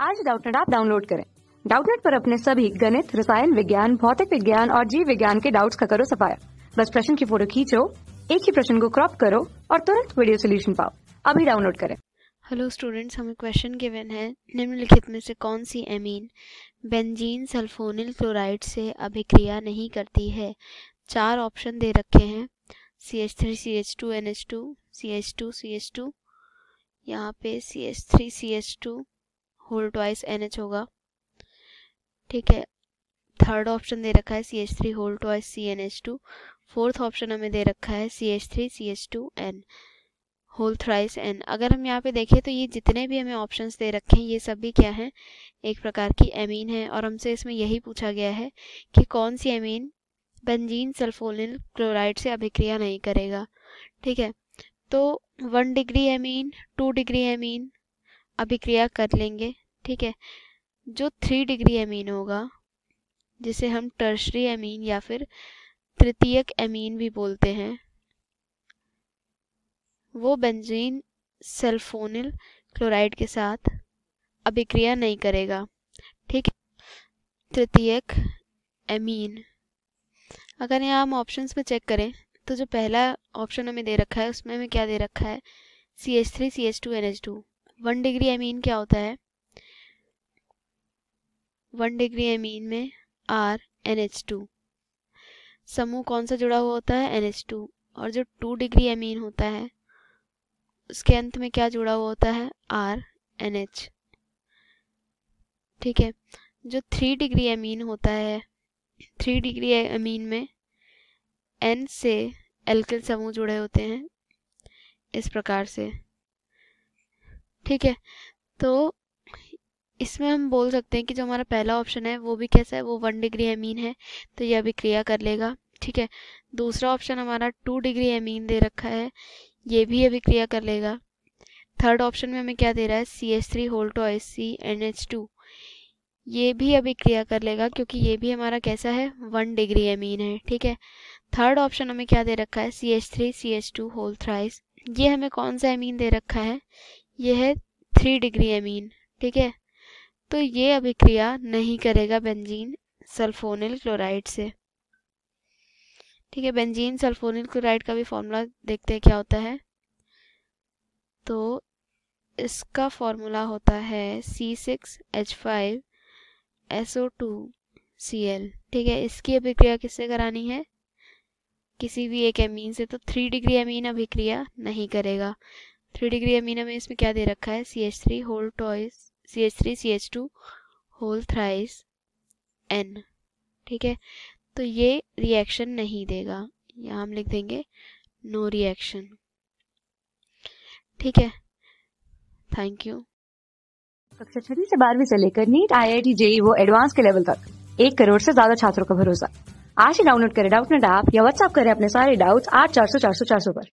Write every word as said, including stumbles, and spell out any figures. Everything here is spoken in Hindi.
आज डाउटनेट ऐप डाउनलोड करें। डाउटनेट पर अपने सभी गणित, रसायन विज्ञान, भौतिक विज्ञान और जीव विज्ञान के डाउट्स का करो सफाया। बस प्रश्न की फोटो खींचो, एक ही प्रश्न को क्रॉप करो और तुरंत वीडियो सोल्यूशन पाओ। अभी डाउनलोड करें। हेलो स्टूडेंट्स, हमें क्वेश्चन गिवन है, निम्नलिखित में से कौन सी एमीन बेंजीन सल्फोनिल क्लोराइड से अभिक्रिया नहीं करती है। चार ऑप्शन दे रखे हैं, C H three C H two N H two, C H two C H two, यहाँ पे C H three C H two whole twice N H होगा। ठीक है, थर्ड ऑप्शन दे रखा है C H three whole twice C N H two, fourth option हमें दे रखा है C H three C H two N whole thrice N. अगर हम यहाँ पे देखें तो ये जितने भी हमें ऑप्शंस दे रखे हैं ये सभी क्या हैं, एक प्रकार की एमीन है, और हमसे इसमें यही पूछा गया है कि कौन सी एमीन बेंजीन सल्फोनिल क्लोराइड से अभिक्रिया नहीं करेगा। ठीक है, तो one degree amine, two degree amine अभिक्रिया कर लेंगे। ठीक है, जो थ्री डिग्री एमीन होगा, जिसे हम टर्शरी एमीन या फिर तृतीयक एमीन भी बोलते हैं, वो बेंजीन सल्फोनिल क्लोराइड के साथ अभिक्रिया नहीं करेगा। ठीक है, तृतीयक एमीन, अगर यहाँ हम ऑप्शंस में चेक करें तो जो पहला ऑप्शन हमें दे रखा है उसमें हमें क्या दे रखा है, C H three C H two N H two. One degree amine क्या होता है, वन डिग्री एमीन में आर एन एच टू, समूह कौन सा जुड़ा हुआ होता है, एन एच टू, और जो टू डिग्री एमीन होता है उसके अंत में क्या जुड़ा हुआ होता है, आर एन एच। ठीक है, जो थ्री डिग्री एमीन होता है, थ्री डिग्री एमीन में एन से एल्किल समूह जुड़े होते हैं इस प्रकार से। ठीक है, तो इसमें हम बोल सकते हैं कि जो हमारा पहला ऑप्शन है वो भी कैसा है, वो वन डिग्री एमीन है, तो ये अभिक्रिया कर लेगा। ठीक है, दूसरा ऑप्शन हमारा टू डिग्री एमीन दे रखा है, ये भी अभिक्रिया कर लेगा। थर्ड ऑप्शन में हमें क्या दे रहा है, C H three whole twice C N H two, ये भी अभिक्रिया कर लेगा क्योंकि ये भी हमारा कैसा है, वन डिग्री एमीन है। ठीक है, थर्ड ऑप्शन हमें क्या दे रखा है, C H three C H two whole thrice, ये हमें कौन सा एमीन दे रखा है, ये है थ्री डिग्री एमीन। ठीक है, तो ये अभिक्रिया नहीं करेगा बेंजीन सल्फोनिल क्लोराइड से। ठीक है, बेंजीन सल्फोनिल क्लोराइड का भी फॉर्मूला देखते हैं क्या होता है, तो इसका फॉर्मूला होता है C six H five S O two C L. ठीक है, इसकी अभिक्रिया किससे करानी है, किसी भी एक एमीन से, तो थ्री डिग्री एमीन अभिक्रिया नहीं करेगा। थ्री डिग्री एमीन हमें इसमें क्या दे रखा है, C H three whole twice C H three C H two whole thrice N. ठीक है, तो ये रिएक्शन नहीं देगा, यहाँ हम लिख देंगे नो रिएक्शन। ठीक है, थैंक यू। कक्षा छठी से बारहवीं से लेकर NEET, I I T, JEE वो एडवांस के लेवल तक एक करोड़ से ज्यादा छात्रों का भरोसा। आज ही डाउनलोड करें डाउटनेट ऐप या व्हाट्सएप करें अपने सारे डाउट्स आठ चार सौ चार सौ चार सौ पर।